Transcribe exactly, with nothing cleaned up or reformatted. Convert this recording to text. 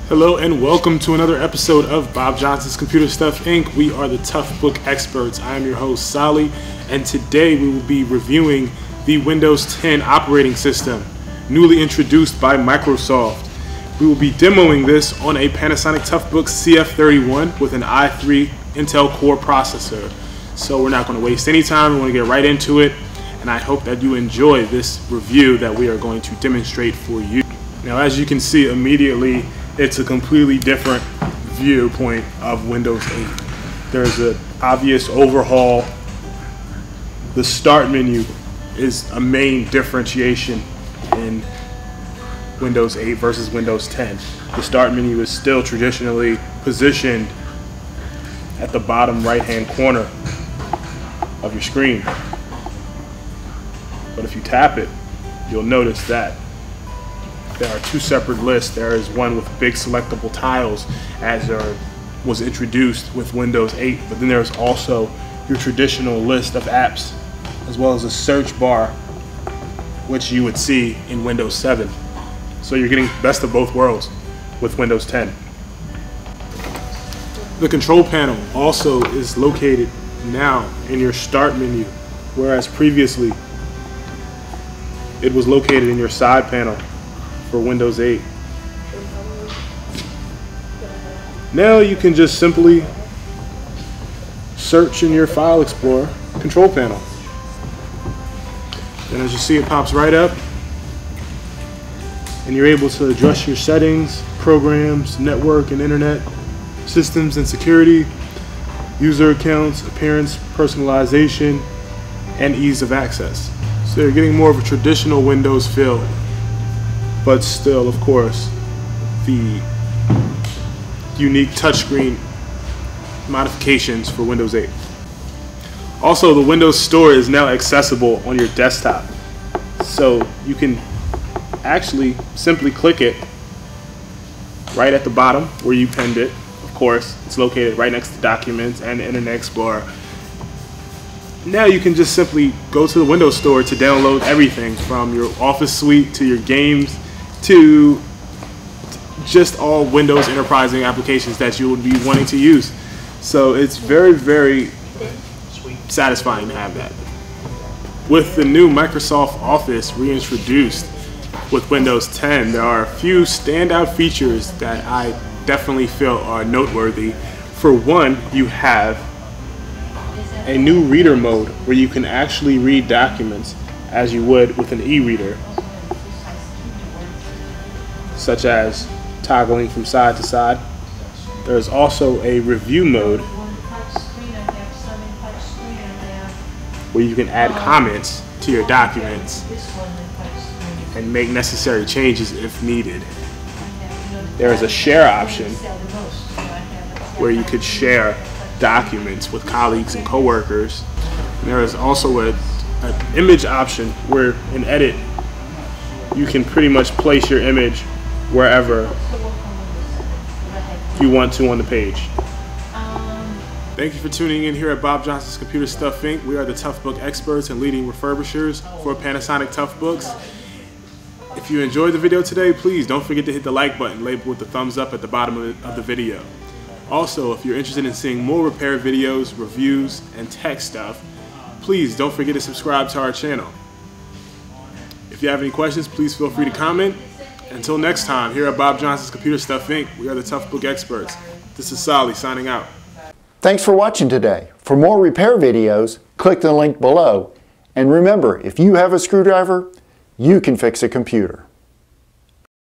Hello and welcome to another episode of Bob Johnson's Computer Stuff Incorporated. We are the Toughbook experts. I am your host, Sally, and today we will be reviewing the Windows ten operating system, newly introduced by Microsoft. We will be demoing this on a Panasonic Toughbook C F thirty-one with an i three Intel Core processor. So we're not going to waste any time. We want to get right into it, and I hope that you enjoy this review that we are going to demonstrate for you. Now, as you can see immediately, it's a completely different viewpoint of Windows eight. There's an obvious overhaul. The start menu is a main differentiation in Windows eight versus Windows ten. The start menu is still traditionally positioned at the bottom right-hand corner of your screen. But if you tap it, you'll notice that there are two separate lists. There is one with big selectable tiles, as there was introduced with Windows eight, but then there's also your traditional list of apps, as well as a search bar, which you would see in Windows seven. So you're getting best of both worlds with Windows ten. The control panel also is located now in your start menu, whereas previously it was located in your side panel for Windows eight. Now you can just simply search in your File Explorer control panel. And as you see, it pops right up, and you're able to adjust your settings, programs, network and internet, systems and security, user accounts, appearance, personalization, and ease of access. So you're getting more of a traditional Windows feel, but still, of course, the unique touchscreen modifications for Windows eight. Also, the Windows Store is now accessible on your desktop, so you can actually simply click it right at the bottom where you pinned it. Of course, it's located right next to Documents and Internet Explorer. Now you can just simply go to the Windows Store to download everything from your Office suite to your games to just all Windows enterprising applications that you would be wanting to use. So it's very, very satisfying to have that. With the new Microsoft Office reintroduced with Windows ten, there are a few standout features that I definitely feel are noteworthy. For one, you have a new reader mode where you can actually read documents as you would with an e-reader, such as toggling from side to side. There is also a review mode where you can add comments to your documents and make necessary changes if needed. There is a share option where you could share documents with colleagues and coworkers. And there is also a, an image option where in edit you can pretty much place your image wherever you want to on the page. Thank you for tuning in here at Bob Johnson's Computer Stuff Incorporated. We are the Toughbook experts and leading refurbishers for Panasonic Toughbooks. If you enjoyed the video today, please don't forget to hit the like button labeled with the thumbs up at the bottom of the, of the video. Also, if you're interested in seeing more repair videos, reviews, and tech stuff, please don't forget to subscribe to our channel. If you have any questions, please feel free to comment. Until next time, here at Bob Johnson's Computer Stuff Incorporated, we are the Toughbook experts. This is Sally signing out. Thanks for watching today. For more repair videos, click the link below. And remember, if you have a screwdriver, you can fix a computer.